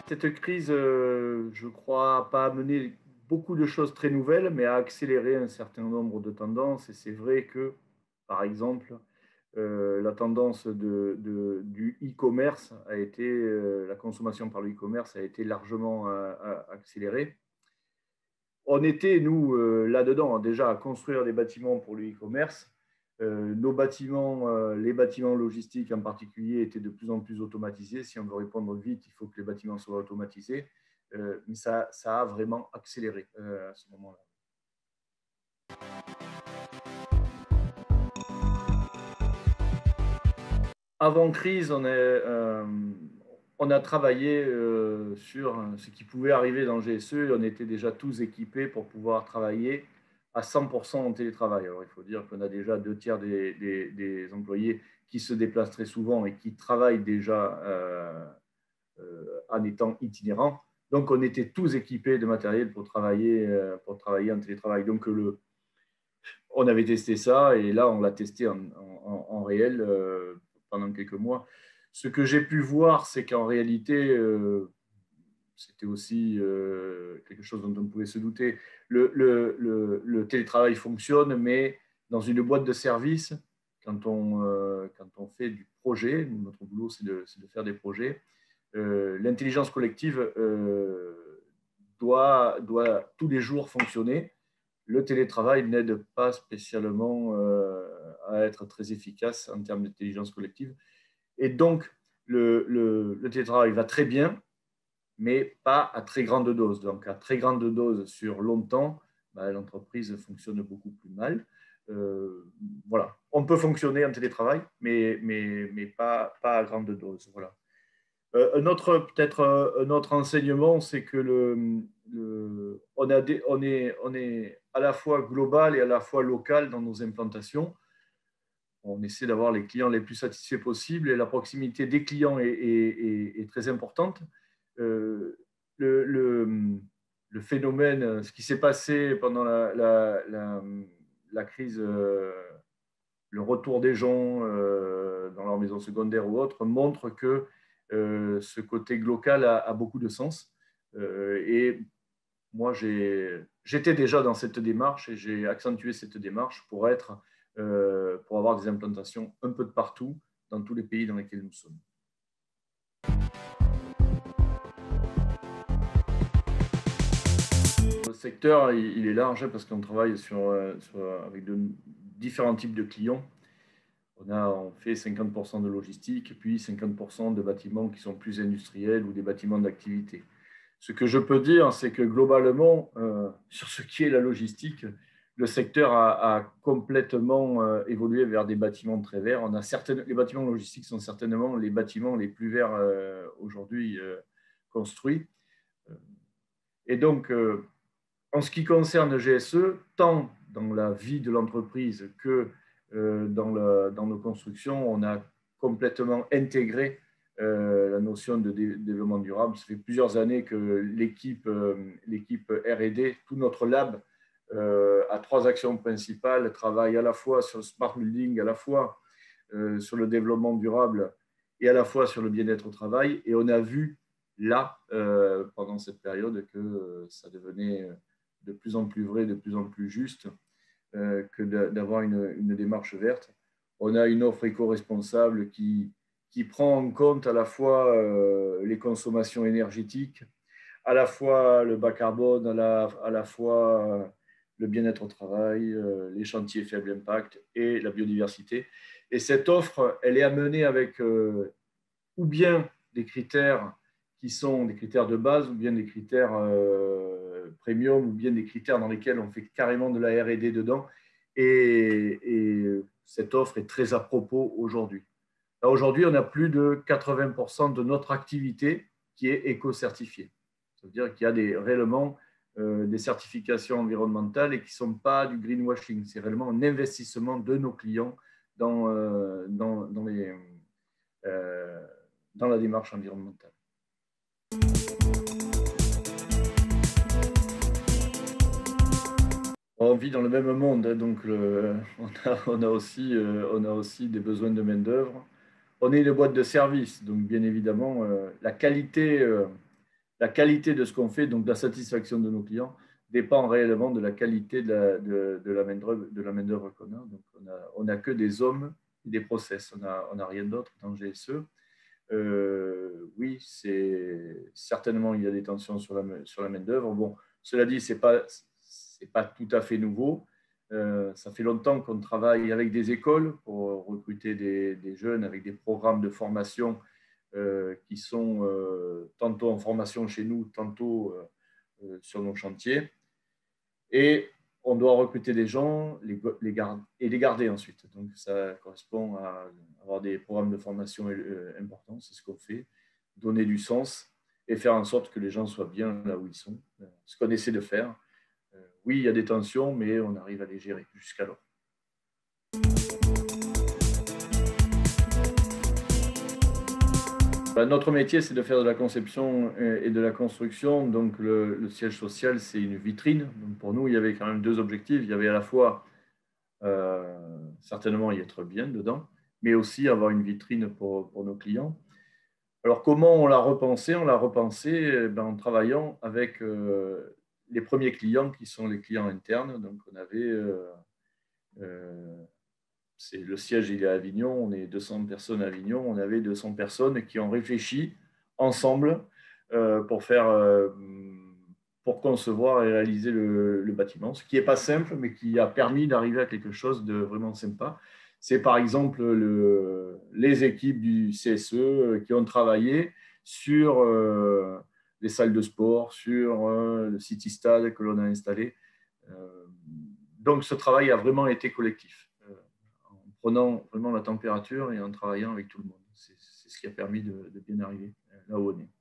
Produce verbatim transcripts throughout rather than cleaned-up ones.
Cette crise, euh, je crois, pas amené beaucoup de choses très nouvelles, mais a accéléré un certain nombre de tendances. Et c'est vrai que, par exemple, euh, la tendance de, de- du e-commerce a été, euh, la consommation par le e-commerce a été largement euh, euh, accélérée. On était, nous, euh, là-dedans, hein, déjà à construire des bâtiments pour le e-commerce. Euh, nos bâtiments, euh, les bâtiments logistiques en particulier, étaient de plus en plus automatisés. Si on veut répondre vite, il faut que les bâtiments soient automatisés. Euh, mais ça, ça a vraiment accéléré euh, à ce moment-là. Avant crise, on, est, euh, on a travaillé euh, sur ce qui pouvait arriver dans le G S E. On était déjà tous équipés pour pouvoir travailler à cent pour cent en télétravail. Alors, il faut dire qu'on a déjà deux tiers des, des, des, employés qui se déplacent très souvent et qui travaillent déjà euh, euh, en étant itinérants. Donc, on était tous équipés de matériel pour travailler, euh, pour travailler en télétravail. Donc, le, on avait testé ça et là, on l'a testé en, en, en réel euh, pendant quelques mois. Ce que j'ai pu voir, c'est qu'en réalité, euh, c'était aussi euh, quelque chose dont on pouvait se douter. Le, le, le, le, télétravail fonctionne, mais dans une boîte de service, quand on, euh, quand on fait du projet, notre boulot, c'est de, de, faire des projets, euh, l'intelligence collective euh, doit, doit tous les jours fonctionner. Le télétravail n'aide pas spécialement euh, à être très efficace en termes d'intelligence collective. Et donc, le, le, le, télétravail va très bien, mais pas à très grande dose. Donc, à très grande dose sur longtemps, bah, l'entreprise fonctionne beaucoup plus mal. Euh, voilà. On peut fonctionner en télétravail, mais, mais, mais pas, pas à grande dose. Voilà. Euh, un autre, peut-être euh, un autre enseignement, c'est que le, le, on, a des, on, est, on est à la fois global et à la fois local dans nos implantations. On essaie d'avoir les clients les plus satisfaits possibles et la proximité des clients est, est, est, est très importante. Euh, le, le, le, phénomène, ce qui s'est passé pendant la, la, la, la crise, euh, le retour des gens euh, dans leur maison secondaire ou autre, montre que euh, ce côté local a, a, beaucoup de sens. Euh, et moi, j'étais déjà dans cette démarche et j'ai accentué cette démarche pour, être, euh, pour avoir des implantations un peu de partout dans tous les pays dans lesquels nous sommes. Le secteur, il est large parce qu'on travaille sur, sur, avec de, différents types de clients. On a on fait cinquante pour cent de logistique, puis cinquante pour cent de bâtiments qui sont plus industriels ou des bâtiments d'activité. Ce que je peux dire, c'est que globalement, euh, sur ce qui est la logistique, le secteur a, a complètement euh, évolué vers des bâtiments très verts. On a certaines, les bâtiments logistiques sont certainement les bâtiments les plus verts euh, aujourd'hui euh, construits. Et donc, euh, en ce qui concerne le G S E, tant dans la vie de l'entreprise que euh, dans, le, dans nos constructions, on a complètement intégré euh, la notion de dé développement durable. Ça fait plusieurs années que l'équipe euh, l'équipe R et D, tout notre lab, euh, a trois actions principales, travaille à la fois sur le smart building, à la fois euh, sur le développement durable et à la fois sur le bien-être au travail. Et on a vu là, euh, pendant cette période, que euh, ça devenait de plus en plus vrai, de plus en plus juste euh, que d'avoir une, une démarche verte. On a une offre éco-responsable qui, qui prend en compte à la fois euh, les consommations énergétiques, à la fois le bas carbone, à la, à la fois euh, le bien-être au travail, euh, les chantiers faible impact et la biodiversité. Et cette offre, elle est amenée avec euh, ou bien des critères qui sont des critères de base, ou bien des critères euh, premium, ou bien des critères dans lesquels on fait carrément de la R et D dedans. Et, et cette offre est très à propos aujourd'hui. Aujourd'hui, on a plus de quatre-vingts pour cent de notre activité qui est éco-certifiée. Ça veut dire qu'il y a des, réellement euh, des certifications environnementales et qui ne sont pas du greenwashing. C'est réellement un investissement de nos clients dans, euh, dans, dans, les, euh, dans la démarche environnementale. On vit dans le même monde, donc le, on, a, on, a aussi, euh, on a aussi des besoins de main-d'œuvre. On est une boîte de service, donc bien évidemment, euh, la qualité, euh, la qualité de ce qu'on fait, donc la satisfaction de nos clients, dépend réellement de la qualité de la, de, de la main-d'œuvre de la main-d'œuvre qu'on a. Donc, on n'a que des hommes et des process. On n'a on a rien d'autre dans G S E. Euh, oui, c'est certainement il y a des tensions sur la, sur la main-d'œuvre. Bon, cela dit, c'est pas c'est pas tout à fait nouveau. Euh, ça fait longtemps qu'on travaille avec des écoles pour recruter des, des jeunes avec des programmes de formation euh, qui sont euh, tantôt en formation chez nous, tantôt euh, sur nos chantiers. Et on doit recruter des gens les, les garder, et les garder ensuite. Donc, ça correspond à avoir des programmes de formation euh, importants. C'est ce qu'on fait. Donner du sens et faire en sorte que les gens soient bien là où ils sont. Ce qu'on essaie de faire. Euh, oui, il y a des tensions, mais on arrive à les gérer jusqu'alors. Notre métier, c'est de faire de la conception et de la construction. Donc, le, le siège social, c'est une vitrine. Donc, pour nous, il y avait quand même deux objectifs. Il y avait à la fois, euh, certainement, y être bien dedans, mais aussi avoir une vitrine pour, pour nos clients. Alors, comment on l'a repensé? On l'a repensé ben, en travaillant avec euh, les premiers clients qui sont les clients internes. Donc, on avait... Euh, euh, c'est le siège, il est à Avignon, on est deux cents personnes à Avignon, on avait deux cents personnes qui ont réfléchi ensemble euh, pour faire, euh, pour concevoir et réaliser le, le bâtiment, ce qui n'est pas simple, mais qui a permis d'arriver à quelque chose de vraiment sympa. C'est par exemple le, les équipes du C S E qui ont travaillé sur euh, les salles de sport, sur euh, le City Stade que l'on a installé. Euh, donc ce travail a vraiment été collectif, prenant vraiment la température et en travaillant avec tout le monde. C'est ce qui a permis de, de bien arriver là où on est.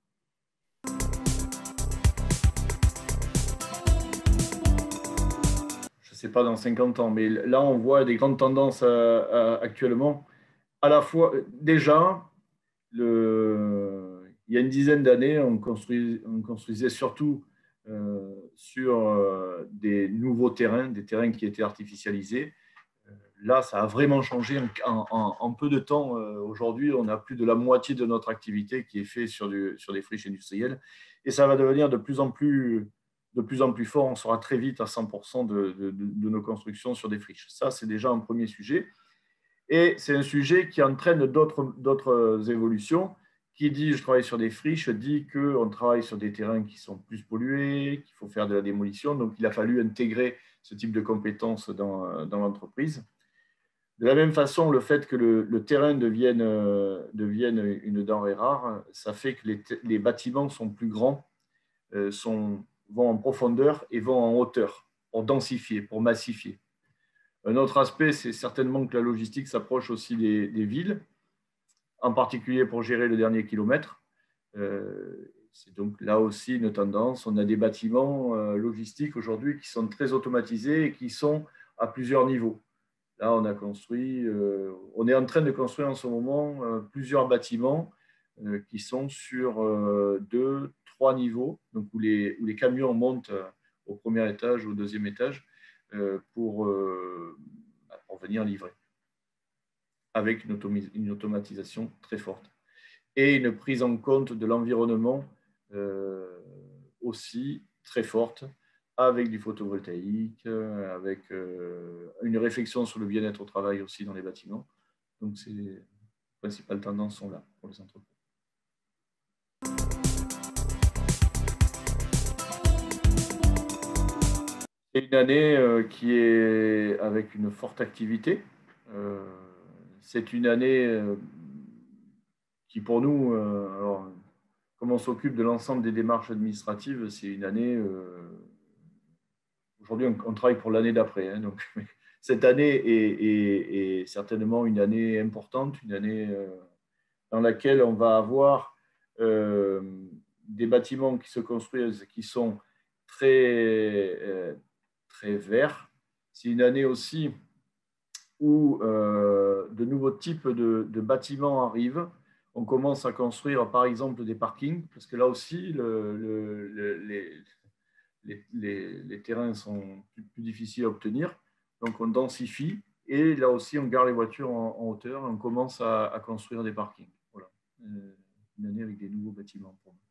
Je ne sais pas dans cinquante ans, mais là, on voit des grandes tendances euh, euh, actuellement. À la fois, déjà, le... il y a une dizaine d'années, on, construis... on construisait surtout euh, sur euh, des nouveaux terrains, des terrains qui étaient artificialisés. Là, ça a vraiment changé en, en, en peu de temps. Aujourd'hui, on a plus de la moitié de notre activité qui est faite sur, du, sur des friches industrielles. Et ça va devenir de plus en plus, de plus, en plus fort. On sera très vite à cent pour cent de, de, de nos constructions sur des friches. Ça, c'est déjà un premier sujet. Et c'est un sujet qui entraîne d'autres évolutions. Qui dit je travaille sur des friches dit qu'on travaille sur des terrains qui sont plus pollués, qu'il faut faire de la démolition. Donc, il a fallu intégrer ce type de compétences dans, dans l'entreprise. De la même façon, le fait que le, le terrain devienne, euh, devienne une denrée rare, ça fait que les, les bâtiments sont plus grands, euh, sont, vont en profondeur et vont en hauteur, pour densifier, pour massifier. Un autre aspect, c'est certainement que la logistique s'approche aussi des, des villes, en particulier pour gérer le dernier kilomètre. Euh, c'est donc là aussi une tendance. On a des bâtiments euh, logistiques aujourd'hui qui sont très automatisés et qui sont à plusieurs niveaux. Là, on a construit, euh, on est en train de construire en ce moment euh, plusieurs bâtiments euh, qui sont sur euh, deux, trois niveaux, donc où les, où les camions montent euh, au premier étage ou au deuxième étage euh, pour, euh, pour venir livrer, avec une, automis- une automatisation très forte et une prise en compte de l'environnement euh, aussi très forte, avec du photovoltaïque, avec euh, une réflexion sur le bien-être au travail aussi dans les bâtiments. Donc, ces les principales tendances sont là pour les entreprises. C'est une année euh, qui est avec une forte activité. Euh, c'est une année euh, qui, pour nous, euh, alors, comme on s'occupe de l'ensemble des démarches administratives, c'est une année... Euh, aujourd'hui, on, on travaille pour l'année d'après. Hein, donc, cette année est, est, est, certainement une année importante, une année euh, dans laquelle on va avoir euh, des bâtiments qui se construisent, qui sont très, euh, très verts. C'est une année aussi où euh, de nouveaux types de, de bâtiments arrivent. On commence à construire, par exemple, des parkings, parce que là aussi, le, le, le, les, les, les, les terrains sont plus, plus difficiles à obtenir. Donc, on densifie et là aussi, on gare les voitures en, en hauteur et on commence à, à construire des parkings. Voilà. Euh, une année avec des nouveaux bâtiments pour nous.